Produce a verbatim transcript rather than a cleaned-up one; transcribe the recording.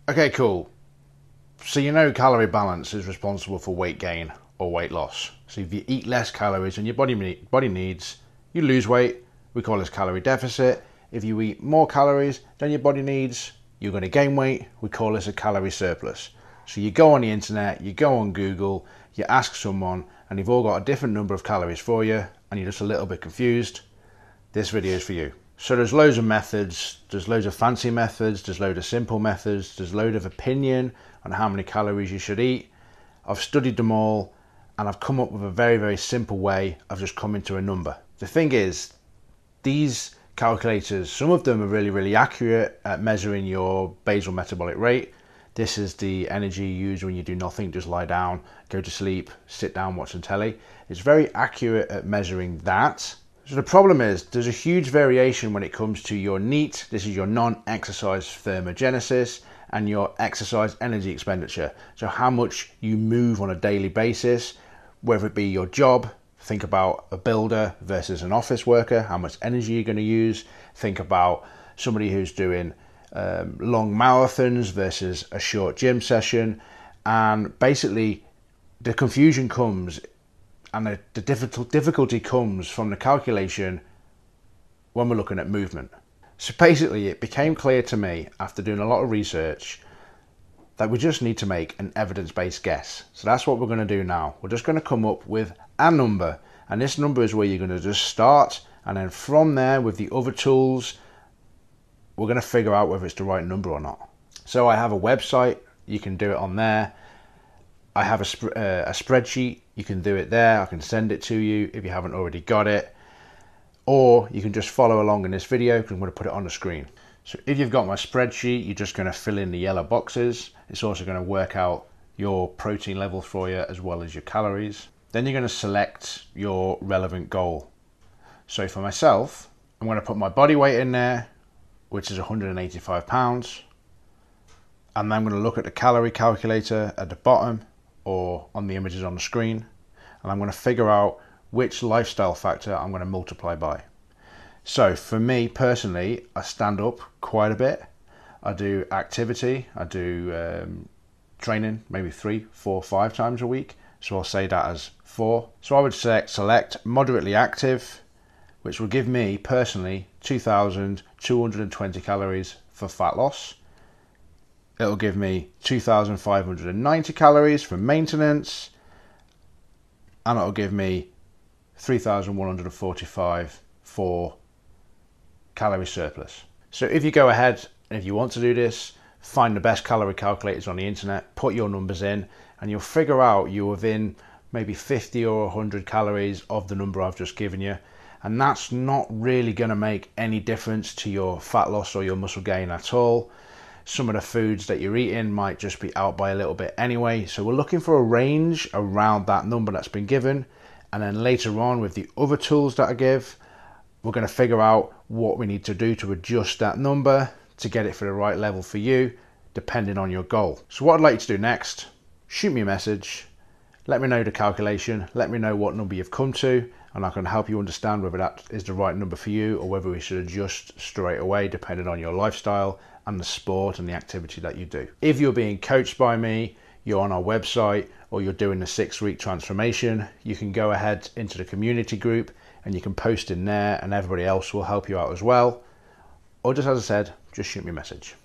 Okay, cool. So you know calorie balance is responsible for weight gain or weight loss. So if you eat less calories than your body body needs, you lose weight. We call this calorie deficit. If you eat more calories than your body needs, you're going to gain weight. We call this a calorie surplus. So you go on the internet, you go on Google, you ask someone, and they've all got a different number of calories for you, and you're just a little bit confused. This video is for you. So there's loads of methods, there's loads of fancy methods, there's loads of simple methods, there's loads of opinion on how many calories you should eat. I've studied them all, and I've come up with a very, very simple way of just coming to a number. The thing is, these calculators, some of them are really, really accurate at measuring your basal metabolic rate. This is the energy you use when you do nothing, just lie down, go to sleep, sit down, watch some telly. It's very accurate at measuring that. So the problem is there's a huge variation when it comes to your NEAT, this is your non-exercise thermogenesis, and your exercise energy expenditure. So how much you move on a daily basis, whether it be your job, think about a builder versus an office worker, how much energy you're going to use. Think about somebody who's doing um, long marathons versus a short gym session. And basically the confusion comes and the, the difficult, difficulty comes from the calculation when we're looking at movement. So basically it became clear to me after doing a lot of research that we just need to make an evidence-based guess. So that's what we're going to do now. We're just going to come up with a number, and this number is where you're going to just start, and then from there with the other tools we're going to figure out whether it's the right number or not. So I have a website, you can do it on there. I have a, sp uh, a spreadsheet, you can do it there. I can send it to you if you haven't already got it, or you can just follow along in this video because I'm going to put it on the screen. So if you've got my spreadsheet, you're just going to fill in the yellow boxes. It's also going to work out your protein levels for you as well as your calories. Then you're going to select your relevant goal. So for myself, I'm going to put my body weight in there, which is one hundred eighty-five pounds. And then I'm going to look at the calorie calculator at the bottom or on the images on the screen. And I'm going to figure out which lifestyle factor I'm going to multiply by. So for me personally, I stand up quite a bit. I do activity, I do um, training maybe three, four, five times a week. So I'll say that as four. So I would select, select moderately active, which will give me personally two thousand two hundred twenty calories for fat loss. It'll give me two thousand five hundred ninety calories for maintenance. And it'll give me three thousand one hundred forty-five for calorie surplus. So if you go ahead and if you want to do this, find the best calorie calculators on the internet, put your numbers in, and you'll figure out you're within maybe fifty or one hundred calories of the number I've just given you. And that's not really going to make any difference to your fat loss or your muscle gain at all. Some of the foods that you're eating might just be out by a little bit anyway. So we're looking for a range around that number that's been given. And then later on with the other tools that I give, we're going to figure out what we need to do to adjust that number to get it for the right level for you, depending on your goal. So what I'd like you to do next, shoot me a message, let me know the calculation, let me know what number you've come to, and I can help you understand whether that is the right number for you or whether we should adjust straight away depending on your lifestyle and the sport and the activity that you do. If you're being coached by me, you're on our website, or you're doing the six week transformation, you can go ahead into the community group and you can post in there and everybody else will help you out as well. Or just as I said, just shoot me a message.